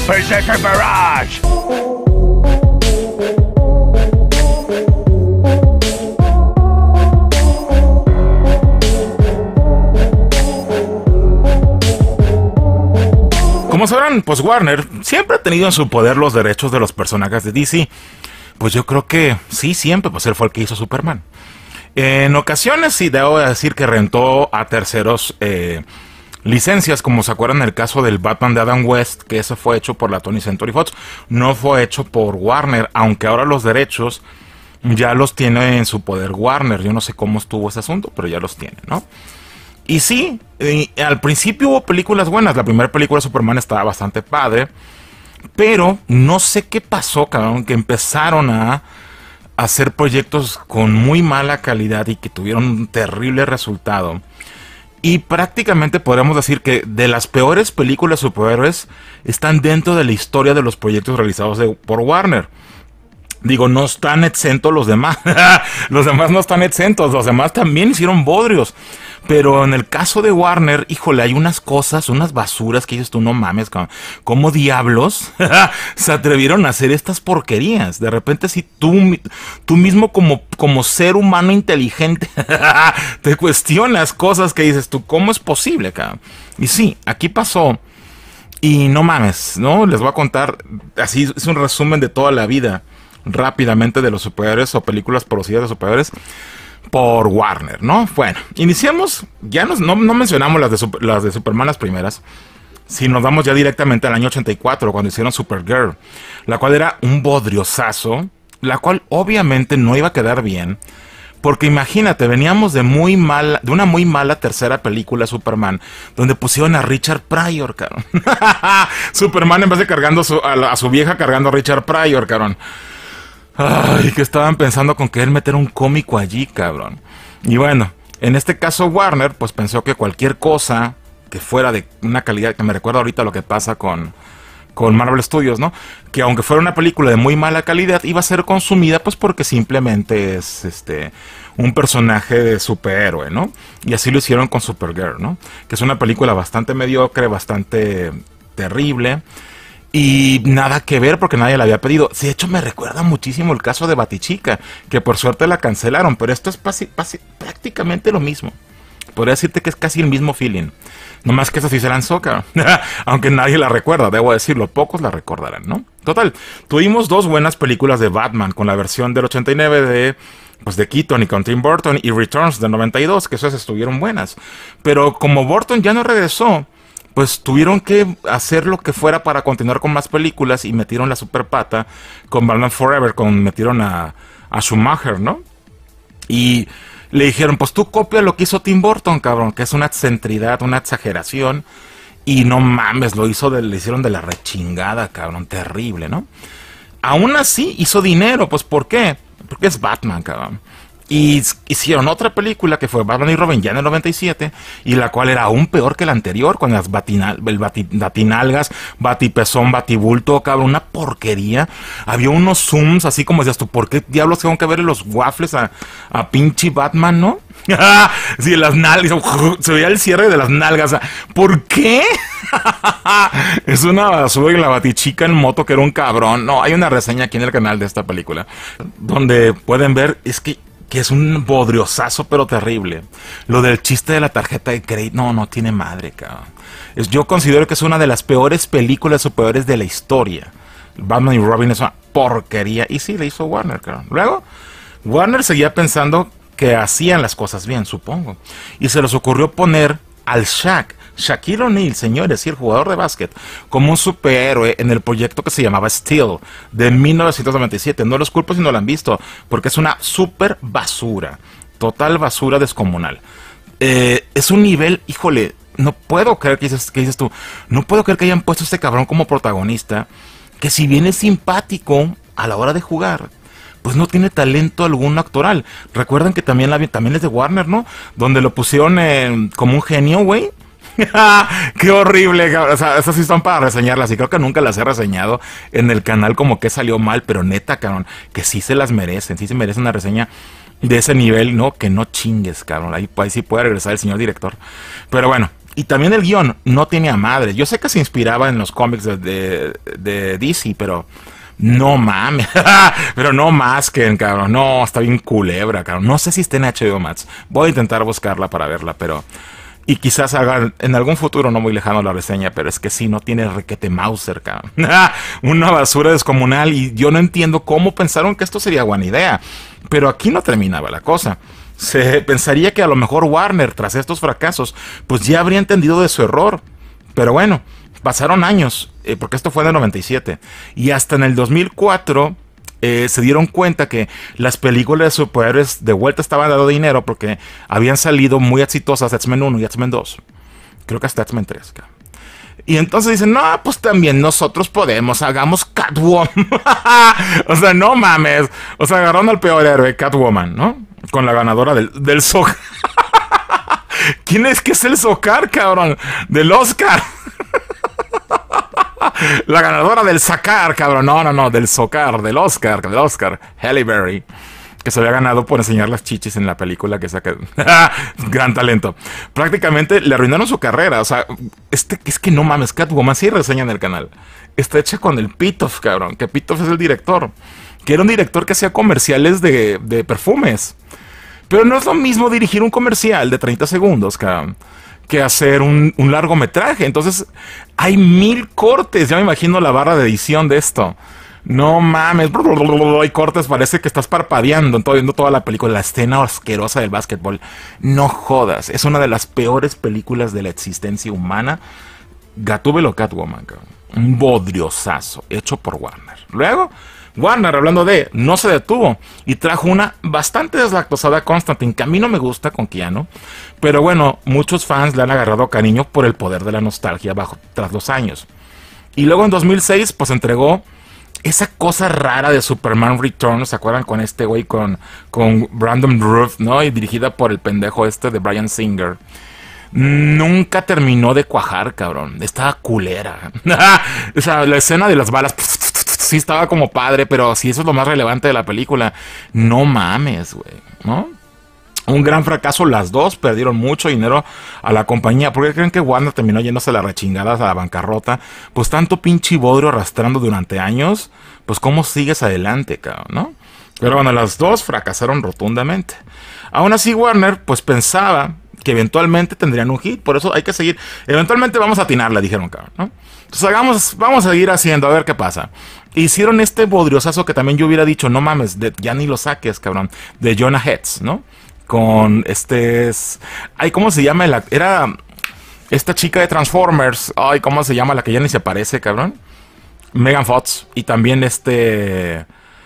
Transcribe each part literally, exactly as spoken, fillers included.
PlayStation Garage. Como sabrán, pues Warner siempre ha tenido en su poder los derechos de los personajes de D C. Pues yo creo que sí, siempre, pues él fue el que hizo Superman. En ocasiones sí debo decir que rentó a terceros eh, licencias, como se acuerdan el caso del Batman de Adam West, que ese fue hecho por la twentieth Century Fox, no fue hecho por Warner, aunque ahora los derechos ya los tiene en su poder Warner. Yo no sé cómo estuvo ese asunto, pero ya los tiene, ¿no? Y sí, eh, al principio hubo películas buenas. La primera película de Superman estaba bastante padre, pero no sé qué pasó, cabrón, que empezaron a hacer proyectos con muy mala calidad y que tuvieron un terrible resultado. Y prácticamente podríamos decir que de las peores películas de superhéroes están dentro de la historia de los proyectos realizados de, por Warner. Digo, no están exentos los demás. Los demás no están exentos. Los demás también hicieron bodrios. Pero en el caso de Warner, híjole, hay unas cosas, unas basuras que dices tú, no mames, ¿cómo diablos se atrevieron a hacer estas porquerías? De repente, si tú, tú mismo como, como ser humano inteligente te cuestionas cosas que dices tú, ¿cómo es posible, cabrón? Y sí, aquí pasó. Y no mames, ¿no? Les voy a contar, así es un resumen de toda la vida, rápidamente, de los superhéroes o películas producidas de superhéroes por Warner, ¿no? Bueno, iniciamos, ya nos, no, no mencionamos las de, super, las de Superman, las primeras, si nos vamos ya directamente al año ochenta y cuatro, cuando hicieron Supergirl, la cual era un bodriosazo, la cual obviamente no iba a quedar bien, porque imagínate, veníamos de muy mala, de una muy mala tercera película Superman, donde pusieron a Richard Pryor, cabrón. Superman en vez de cargando su, a, la, a su vieja cargando a Richard Pryor, cabrón. Ay, que estaban pensando con querer meter un cómico allí, cabrón. Y bueno, en este caso Warner, pues pensó que cualquier cosa que fuera de una calidad, que me recuerda ahorita lo que pasa con, con Marvel Studios, ¿no? Que aunque fuera una película de muy mala calidad, iba a ser consumida, pues porque simplemente es este un personaje de superhéroe, ¿no? Y así lo hicieron con Supergirl, ¿no? Que es una película bastante mediocre, bastante terrible. Y nada que ver porque nadie la había pedido. De hecho, me recuerda muchísimo el caso de Batichica, que por suerte la cancelaron, pero esto es pasi, pasi, prácticamente lo mismo. Podría decirte que es casi el mismo feeling. Nomás que esa sí se lanzó, cabrón. Aunque nadie la recuerda, debo decirlo, pocos la recordarán, ¿no? Total, tuvimos dos buenas películas de Batman, con la versión del ochenta y nueve de, pues, de Keaton y con Tim Burton, y Returns del noventa y dos, que esas estuvieron buenas. Pero como Burton ya no regresó, pues tuvieron que hacer lo que fuera para continuar con más películas y metieron la super pata con Batman Forever, con metieron a, a Schumacher, ¿no? Y le dijeron, pues tú copia lo que hizo Tim Burton, cabrón, que es una excentridad, una exageración, y no mames, lo hizo de, le hicieron de la rechingada, cabrón, terrible, ¿no? Aún así hizo dinero, pues ¿por qué? Porque es Batman, cabrón. Y hicieron otra película que fue Batman y Robin ya en el noventa y siete, y la cual era aún peor que la anterior, con las batinal, el bati, batinalgas, batipezón, batibulto, cabrón, una porquería. Había unos zooms así como decías tú, ¿por qué diablos tengo que verle los waffles a, a pinche Batman, no? Sí, las nalgas, se veía el cierre de las nalgas. ¿Por qué? Es una basura. Y la Batichica en moto, que era un cabrón. No, hay una reseña aquí en el canal de esta película, donde pueden ver, es que que es un bodriosazo pero terrible. Lo del chiste de la tarjeta de crédito, no, no tiene madre, cabrón. Es, yo considero que es una de las peores películas o peores de la historia. Batman y Robin es una porquería. Y sí, le hizo Warner, cabrón. Luego, Warner seguía pensando que hacían las cosas bien, supongo. Y se les ocurrió poner al Shaq, Shaquille O'Neal, señores, y el jugador de básquet, como un superhéroe en el proyecto que se llamaba Steel, de mil novecientos noventa y siete. No los culpo si no lo han visto, porque es una super basura, total basura descomunal. Eh, es un nivel, híjole, no puedo creer que dices, que dices tú, no puedo creer que hayan puesto a este cabrón como protagonista, que si bien es simpático a la hora de jugar, pues no tiene talento alguno actoral. Recuerden que también, la, también es de Warner, ¿no? Donde lo pusieron eh, como un genio, güey. Qué horrible, cabrón. O sea, esas sí están para reseñarlas y creo que nunca las he reseñado en el canal, como que salió mal, pero neta, cabrón, que sí se las merecen, sí se merecen una reseña de ese nivel, ¿no? Que no chingues, cabrón. Ahí, ahí sí puede regresar el señor director. Pero bueno, Y también el guión no tenía madre. Yo sé que se inspiraba en los cómics de, de, de D C, pero no mames. Pero no más que, cabrón. No, está bien culebra, cabrón. No sé si está en H B O Max. Voy a intentar buscarla para verla, pero... Y quizás haga en algún futuro no muy lejano la reseña, pero es que sí, no tiene requete Mauser, cabrón. Una basura descomunal, y yo no entiendo cómo pensaron que esto sería buena idea. Pero aquí no terminaba la cosa. Se pensaría que a lo mejor Warner, tras estos fracasos, pues ya habría entendido de su error. Pero bueno, pasaron años, eh, porque esto fue en el noventa y siete. Y hasta en el dos mil cuatro... Eh, se dieron cuenta que las películas de superhéroes de vuelta estaban dando dinero porque habían salido muy exitosas X-Men uno y X-Men dos. Creo que hasta X-Men tres. Y entonces dicen, no, pues también nosotros podemos, hagamos Catwoman. O sea, no mames. O sea, agarraron al peor héroe, Catwoman, ¿no? Con la ganadora del, del Zócar. ¿Quién es que es el Zócar, cabrón? Del Oscar. La ganadora del Sacar, cabrón. No, no, no, del Zócar, del Oscar, del Oscar. Halle Berry, que se había ganado por enseñar las chichis en la película que saca. Gran talento. Prácticamente le arruinaron su carrera. O sea, este, es que no mames, Catwoman, sí reseña en el canal. Está hecha con el Pitof, cabrón. Que Pitof es el director. Que era un director que hacía comerciales de, de perfumes. Pero no es lo mismo dirigir un comercial de treinta segundos, cabrón, que hacer un, un largometraje. Entonces hay mil cortes. Ya me imagino la barra de edición de esto. No mames, hay cortes, parece que estás parpadeando todo, viendo toda la película. La escena asquerosa del básquetbol. No jodas, es una de las peores películas de la existencia humana. Gatúbelo Catwoman, cabrón. Un bodriosazo hecho por Warner. Luego Warner, hablando de, no se detuvo y trajo una bastante deslactosada Constantine, que a mí no me gusta, con Keanu, pero bueno, muchos fans le han agarrado cariño por el poder de la nostalgia bajo, tras los años. Y luego en dos mil seis pues entregó esa cosa rara de Superman Returns, ¿se acuerdan? Con este güey, con, con Brandon Routh, ¿no? Y dirigida por el pendejo este de Bryan Singer. Nunca terminó de cuajar, cabrón. Estaba culera. O sea, la escena de las balas sí estaba como padre, pero si eso es lo más relevante de la película, no mames, güey, ¿no? Un gran fracaso, las dos perdieron mucho dinero a la compañía. ¿Por qué creen que Warner terminó yéndose las rechingadas a la bancarrota? Pues tanto pinche bodrio arrastrando durante años, pues cómo sigues adelante, cabrón, ¿no? Pero bueno, las dos fracasaron rotundamente. Aún así Warner pues pensaba que eventualmente tendrían un hit, por eso hay que seguir. Eventualmente vamos a atinarle, dijeron, cabrón, ¿no? Entonces hagamos, vamos a seguir haciendo, a ver qué pasa. Hicieron este bodriosazo que también yo hubiera dicho, no mames, de, ya ni lo saques, cabrón, de Jonah Hex, ¿no? Con este... Es, ay, ¿cómo se llama? La, era esta chica de Transformers. Ay, ¿cómo se llama? La que ya ni se parece, cabrón. Megan Fox. Y también este...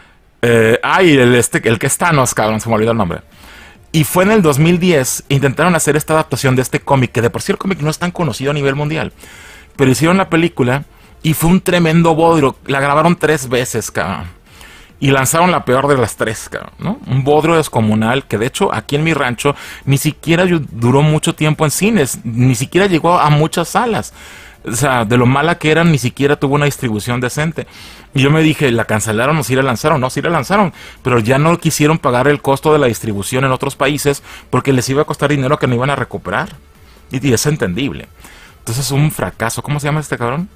Eh, ay, el, este, el que es Thanos, cabrón, se me olvidó el nombre. Y fue en el dos mil diez, intentaron hacer esta adaptación de este cómic, que de por sí el cómic no es tan conocido a nivel mundial. Pero hicieron la película y fue un tremendo bodrio. La grabaron tres veces, cabrón. Y lanzaron la peor de las tres, cabrón, ¿no? Un bodrio descomunal que de hecho aquí en mi rancho ni siquiera duró mucho tiempo en cines. Ni siquiera llegó a muchas salas. O sea, de lo mala que eran, ni siquiera tuvo una distribución decente. Y yo me dije, ¿la cancelaron o sí la lanzaron? No, sí la lanzaron, pero ya no quisieron pagar el costo de la distribución en otros países porque les iba a costar dinero que no iban a recuperar. Y, y es entendible. Entonces, un fracaso. ¿Cómo se llama este cabrón?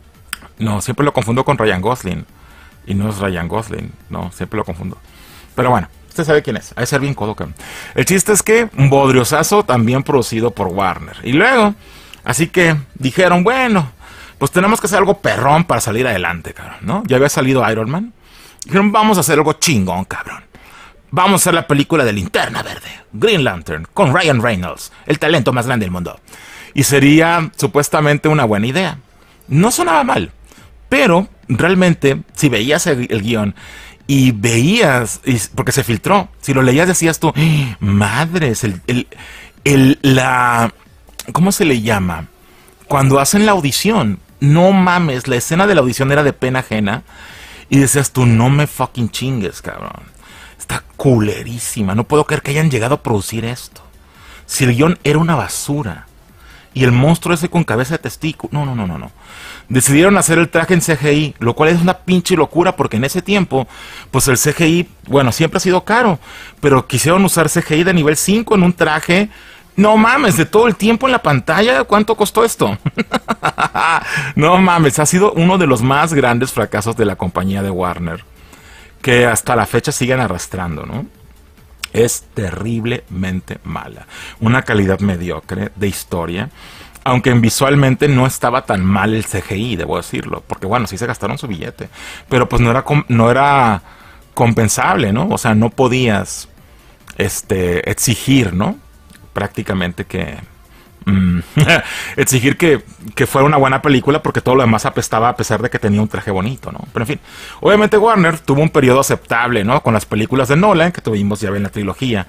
No, siempre lo confundo con Ryan Gosling. Y no es Ryan Gosling. No, siempre lo confundo. Pero bueno, usted sabe quién es. Hay que ser bien codo, cabrón. El chiste es que un bodriosazo también producido por Warner. Y luego... Así que dijeron, bueno, pues tenemos que hacer algo perrón para salir adelante, cabrón, ¿no? Ya había salido Iron Man. Dijeron, vamos a hacer algo chingón, cabrón. Vamos a hacer la película de Linterna Verde, Green Lantern, con Ryan Reynolds, el talento más grande del mundo. Y sería supuestamente una buena idea. No sonaba mal, pero realmente, si veías el, el guión y veías, y, porque se filtró, si lo leías decías tú, madres, el, el, el, la... ¿Cómo se le llama? Cuando hacen la audición, no mames, la escena de la audición era de pena ajena. Y decías tú, no me fucking chingues, cabrón. Está culerísima. No puedo creer que hayan llegado a producir esto. Si el guión era una basura. Y el monstruo ese con cabeza de testículo. No, no, no, no, no. Decidieron hacer el traje en C G I, lo cual es una pinche locura porque en ese tiempo, pues el C G I, bueno, siempre ha sido caro. Pero quisieron usar C G I de nivel cinco en un traje No mames, de todo el tiempo en la pantalla, ¿cuánto costó esto? No mames, ha sido uno de los más grandes fracasos de la compañía de Warner, que hasta la fecha siguen arrastrando, ¿no? Es terriblemente mala. Una calidad mediocre de historia, aunque visualmente no estaba tan mal el C G I, debo decirlo, porque bueno, sí se gastaron su billete, pero pues no era, no era compensable, ¿no? O sea, no podías este, exigir, ¿no? Prácticamente que mm, exigir que, que fuera una buena película porque todo lo demás apestaba a pesar de que tenía un traje bonito, ¿no? Pero en fin, obviamente Warner tuvo un periodo aceptable, ¿no? Con las películas de Nolan que tuvimos ya en la trilogía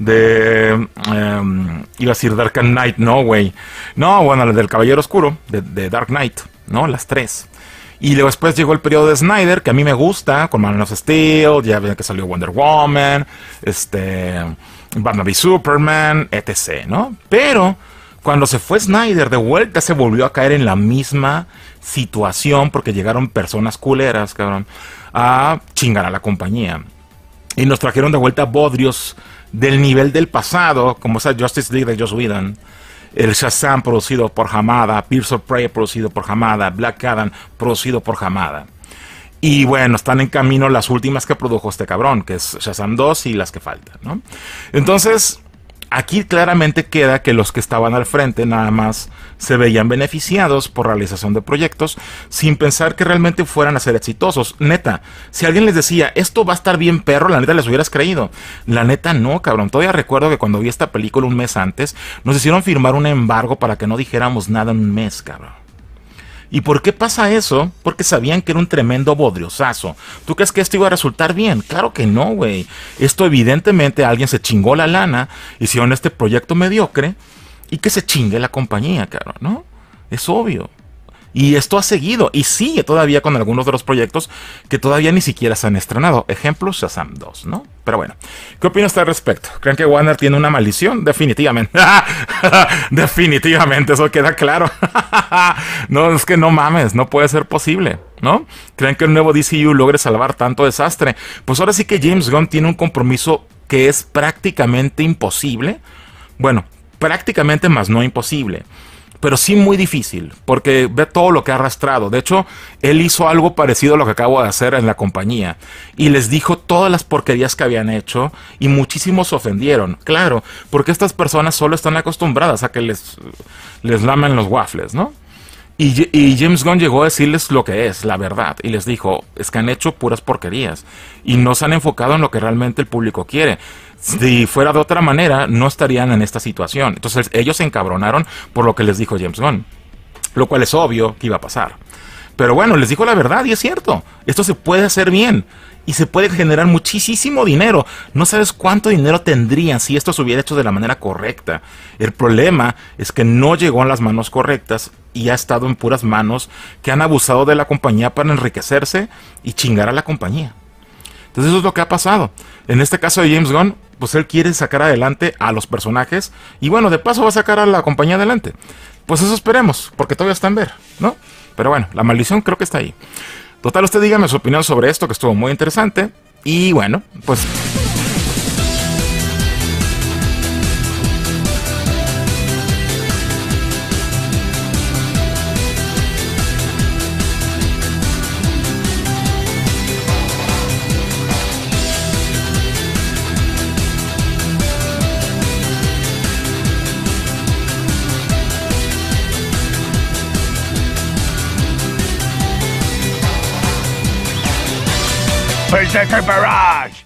de um, iba a decir Dark Knight, no güey, no, bueno, la del Caballero Oscuro de, de Dark Knight, ¿no? Las tres. Y luego después llegó el periodo de Snyder, que a mí me gusta, con Man of Steel, ya ven que salió Wonder Woman, este, Batman v Superman, etcétera, ¿no? Pero cuando se fue Snyder, de vuelta se volvió a caer en la misma situación, porque llegaron personas culeras, cabrón, a chingar a la compañía. Y nos trajeron de vuelta bodrios del nivel del pasado, como esa Justice League de Joss Whedon, el Shazam producido por Hamada, Birds of Prey producido por Hamada, Black Adam producido por Hamada. Y bueno, están en camino las últimas que produjo este cabrón, que es Shazam dos y las que faltan, ¿no? Entonces, aquí claramente queda que los que estaban al frente nada más se veían beneficiados por realización de proyectos sin pensar que realmente fueran a ser exitosos. Neta, si alguien les decía, esto va a estar bien perro, la neta les hubieras creído. La neta no, cabrón. Todavía recuerdo que cuando vi esta película un mes antes, nos hicieron firmar un embargo para que no dijéramos nada en un mes, cabrón. ¿Y por qué pasa eso? Porque sabían que era un tremendo bodriosazo. ¿Tú crees que esto iba a resultar bien? Claro que no, güey. Esto evidentemente alguien se chingó la lana, hicieron este proyecto mediocre y que se chingue la compañía, cabrón, ¿no? Es obvio. Y esto ha seguido y sigue todavía con algunos de los proyectos que todavía ni siquiera se han estrenado. Ejemplo, Shazam dos, ¿no? Pero bueno, ¿qué opina usted al respecto? ¿Creen que Warner tiene una maldición? Definitivamente. Definitivamente, eso queda claro. No, es que no mames, no puede ser posible, ¿no? ¿Creen que el nuevo D C U logre salvar tanto desastre? Pues ahora sí que James Gunn tiene un compromiso que es prácticamente imposible. Bueno, prácticamente más no imposible. Pero sí muy difícil, porque ve todo lo que ha arrastrado. De hecho, él hizo algo parecido a lo que acabo de hacer en la compañía. Y les dijo todas las porquerías que habían hecho y muchísimos se ofendieron. Claro, porque estas personas solo están acostumbradas a que les, les lamen los waffles, ¿no? Y, y James Gunn llegó a decirles lo que es, la verdad. Y les dijo, es que han hecho puras porquerías. Y no se han enfocado en lo que realmente el público quiere. Si fuera de otra manera, no estarían en esta situación. Entonces ellos se encabronaron por lo que les dijo James Gunn. Lo cual es obvio que iba a pasar. Pero bueno, les dijo la verdad y es cierto. Esto se puede hacer bien. Y se puede generar muchísimo dinero. No sabes cuánto dinero tendrían si esto se hubiera hecho de la manera correcta. El problema es que no llegó en las manos correctas y ha estado en puras manos que han abusado de la compañía para enriquecerse y chingar a la compañía. Entonces eso es lo que ha pasado. En este caso de James Gunn, pues él quiere sacar adelante a los personajes y bueno, de paso va a sacar a la compañía adelante. Pues eso esperemos, porque todavía está en ver, ¿no? Pero bueno, la maldición creo que está ahí. Total, usted dígame su opinión sobre esto, que estuvo muy interesante. Y bueno, pues... Berserker Barrage!